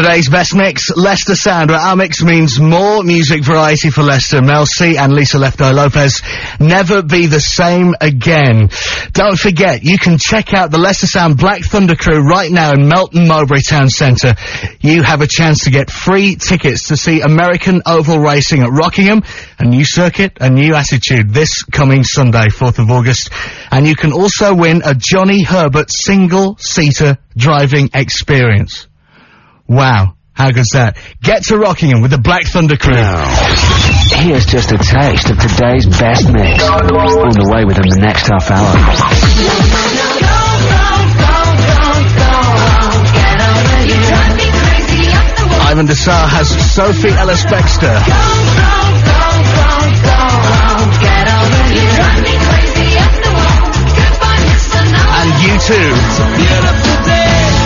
Today's best mix, Leicester Sound, where our mix means more music variety for Leicester. Mel C and Lisa Lefto Lopez, Never Be the Same Again. Don't forget, you can check out the Leicester Sound Black Thunder crew right now in Melton Mowbray Town Centre. You have a chance to get free tickets to see American Oval Racing at Rockingham, a new circuit, a new attitude, this coming Sunday, 4th of August. And you can also win a Johnny Herbert single-seater driving experience. Wow, how good's that? Get to Rockingham with the Black Thunder crew. Now, here's just a taste of today's best mix. On the way within the next half hour. Ivan Desar has Sophie Ellis-Bextor. And you too.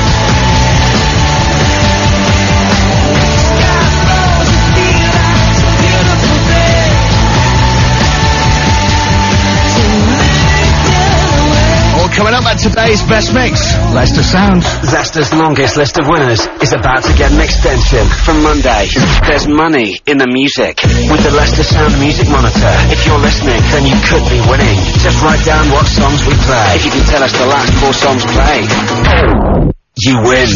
Coming up at today's best mix, Leicester Sound. Leicester's longest list of winners is about to get an extension. From Monday, there's money in the music with the Leicester Sound Music Monitor. If you're listening, then you could be winning. Just write down what songs we play. If you can tell us the last 4 songs played, you win.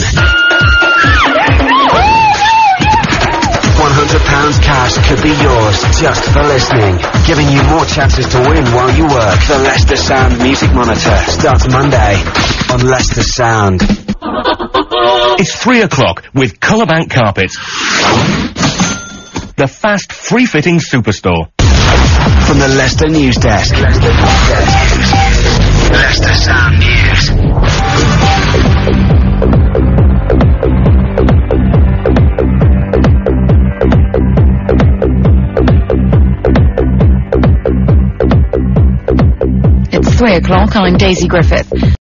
£100 cash could be yours just for listening, giving you more chances to win while you work. The Leicester Sound Music Monitor starts Monday on Leicester Sound. It's 3 o'clock with Colourbank Carpets, the fast, free-fitting superstore. From the Leicester News Desk, Leicester Sound News. It's 3 o'clock. I'm Daisy Griffith.